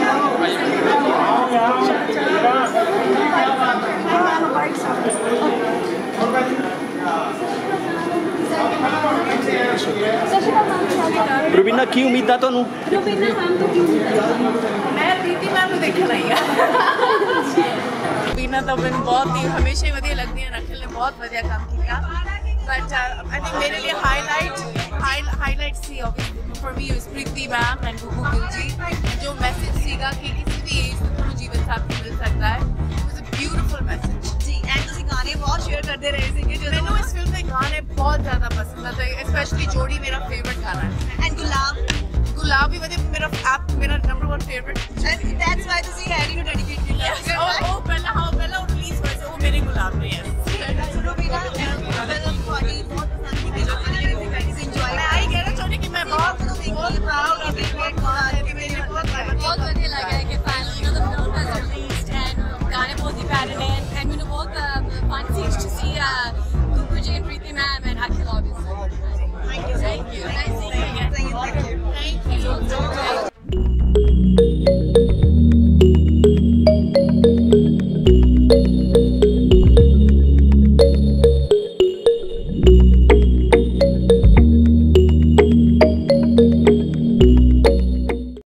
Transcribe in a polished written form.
रुबीना की उम्मीद है तुहानू? रुबीना मैम तो की उम्मीद है? मैं प्रीति मैम को देखना ही है। रुबीना तो मैंने बहुत ही हमेशा ही वधिया लगती है, रखल ने बहुत वधिया काम किया, बट आई थिंक मेरे लिए हाईलाइट सी obviously for me is Preeti ma'am and Gugu Gill ji, जो मैसेज सीगा कि किसी भी एज में तुहानू जीवन साथी मिल सकता है, it was a beautiful message जी। एंड तुसी गाने बहुत शेयर करते रहे थे कि मैंने इस फिल्म में गाने बहुत ज़्यादा पसंद आते हैं, स्पेशली जोड़ी मेरा फेवरेट गाना है। एंड गुलाब भी मेरा number 1 favourite, and that's why तुसी हैरी नु डेडिकेट किया। ओ पहला रिलीज हुआ था वो मेरे गुलाब में है। रुबीना मतलब बॉडी बहुत पसंद की जो मैंने एंजॉय मैं आई कह रहा चाहती कि मैं बहुत प्राउड ऑफ इट, मेरे बहुत बढ़िया लगा है कि finally the film has released and गाने बहुत ही प्यारे हैं, एंड यू नो बहुत fun scenes to see Gugu ji and Preeti ma'am and Akhil obviously. Thank you. Nice seeing you again. Thank you.